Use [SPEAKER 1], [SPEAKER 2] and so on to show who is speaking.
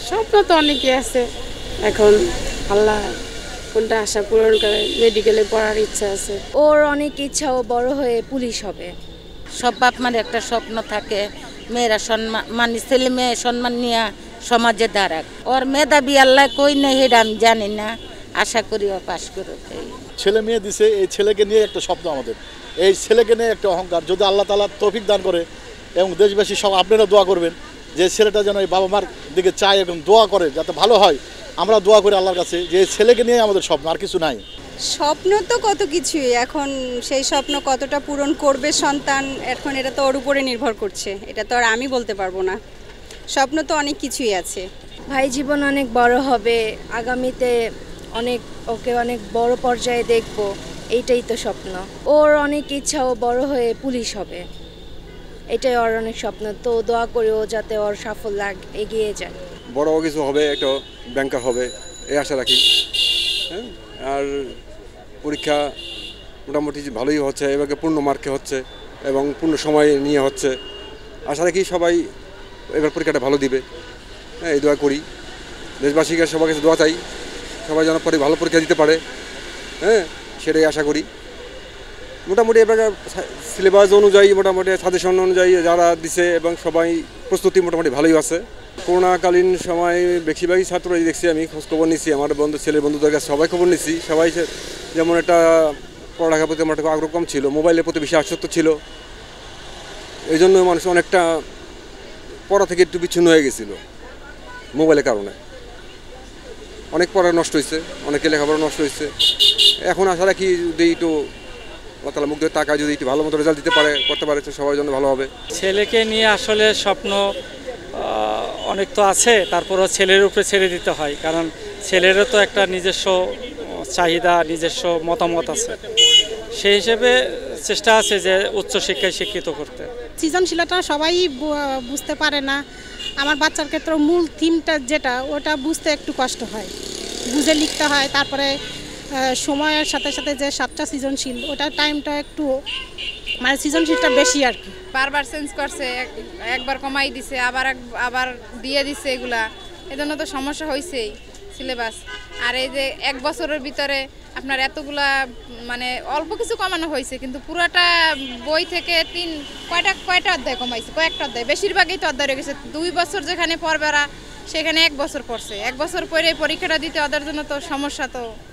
[SPEAKER 1] স্বপ্ন তো অনেকই আছে, এখন আল্লাহ কোনটা আশা পূরণ করে। মেডিকেলে পড়ার ইচ্ছা আছে।
[SPEAKER 2] ওর অনেক ইচ্ছা, ও বড় হয়ে পুলিশ হবে।
[SPEAKER 3] সব বাপ মার একটা স্বপ্ন থাকে মেয়েরা সম্মান, মানে ছেলে মেয়ে সম্মান নিয়ে সমাজে দাঁড়াক। ওর মেধাবী আল্লাহ কই নেই এটা আমি জানি না, আশা করি ও পাশ করুক।
[SPEAKER 4] ছেলে মেয়ে দিছে, এই ছেলেকে নিয়ে একটা স্বপ্ন আমাদের, এই ছেলেকে নিয়ে একটা অহংকার। যদি আল্লাহ তাআলা তৌফিক দান করে এবং দেশবাসী সব আপনারা দোয়া করবেন যে ছেলেটা যেন এই বাবা মার দিকে চায় এবং দোয়া করে যাতে ভালো হয়। আমরা দোয়া করি আল্লাহর কাছে যে এই ছেলেকে নিয়ে আমাদের স্বপ্ন, আর কিছু নাই।
[SPEAKER 5] স্বপ্ন তো কত কিছুই, এখন সেই স্বপ্ন কতটা পূরণ করবে সন্তান, এখন এটা তো ওর উপরে নির্ভর করছে, এটা তো আর আমি বলতে পারবো না। স্বপ্ন তো অনেক কিছুই আছে।
[SPEAKER 2] ভাই জীবন অনেক বড় হবে, আগামীতে ওকে অনেক বড় পর্যায়ে দেখব, এইটাই তো স্বপ্ন। ওর অনেক ইচ্ছা, ও বড় হয়ে পুলিশ হবে, এটাই ওর অনেক স্বপ্ন। তো দোয়া করি ও যাতে ওর সাফল্য এগিয়ে যায়।
[SPEAKER 6] বড় কিছু হবে, একটা ব্যাংকার হবে এই আশা রাখি। হ্যাঁ, আর পরীক্ষা মোটামুটি ভালোই হচ্ছে, এবারে পূর্ণ মার্কে হচ্ছে এবং পূর্ণ সময় নিয়ে হচ্ছে। আশা রাখি সবাই এবার পরীক্ষাটা ভালো দিবে। হ্যাঁ, এই দোয়া করি। দেশবাসীকে সবার কাছে দোয়া চাই, সবাই যেন পরে ভালো পরীক্ষা দিতে পারে। হ্যাঁ, সেটাই আশা করি। মোটামুটি এবার সিলেবাস অনুযায়ী, মোটামুটি সাজেশন অনুযায়ী যারা দিছে এবং সবাই প্রস্তুতি মোটামুটি ভালোই আছে। করোনাকালীন সময় বেশিরভাগই ছাত্রই দেখছি, আমি খোঁজখবর নিচ্ছি, আমার ছেলের বন্ধুদের কাছে সবাই খবর নিচ্ছি। সবাই যেমন একটা পড়ালেখার প্রতি আমার একটা আগ্রহ কম ছিল, মোবাইলের প্রতি বেশি আসক্ত ছিল। এই জন্য মানুষ অনেকটা পড়া থেকে একটু বিচ্ছিন্ন হয়ে গেছিলো মোবাইলের কারণে। অনেক পড়া নষ্ট হয়েছে, অনেকে লেখাপড়া নষ্ট হয়েছে। এখন আশা রাখি যদি একটু আল্লাহ তাআলা মুখ দিয়ে তাকায়, যদি একটু ভালো মতো রেজাল্ট দিতে পারে, করতে পারে, সবার জন্য ভালো হবে।
[SPEAKER 7] ছেলেকে নিয়ে আসলে স্বপ্ন অনেক তো আছে, তারপরও ছেলের উপরে ছেড়ে দিতে হয়, কারণ ছেলেরও তো একটা নিজস্ব চাহিদা, নিজস্ব মতামত আছে। সেই হিসেবে চেষ্টা আছে যে উচ্চশিক্ষায় শিক্ষিত করতে।
[SPEAKER 8] সৃজনশীলতা সবাই বুঝতে পারে না। আমার বাচ্চার ক্ষেত্রে মূল থিমটা যেটা, ওটা বুঝতে একটু কষ্ট হয়, বুঝে লিখতে হয়। তারপরে সময়ের সাথে সাথে যে 7টা সৃজনশীল, ওটার টাইমটা একটু মানে সৃজনশীলটা বেশি আর কি।
[SPEAKER 9] বারবার চেঞ্জ করছে, একবার কমাই দিছে, আবার দিয়ে দিছে, এগুলা এজন্য তো সমস্যা হয়েছেই সিলেবাস। আর এই যে 1 বছরের ভিতরে আপনার এতগুলা মানে অল্প কিছু কমানো হয়েছে, কিন্তু পুরাটা বই থেকে কয়টা অধ্যায় কমাইছে, কয়েকটা অধ্যায়, বেশিরভাগই তো অধ্যায় রয়ে গেছে। 2 বছর যেখানে পড়বে ওরা, সেখানে 1 বছর পড়ছে। 1 বছর পরে পরীক্ষাটা দিতে ওদের জন্য তো সমস্যা তো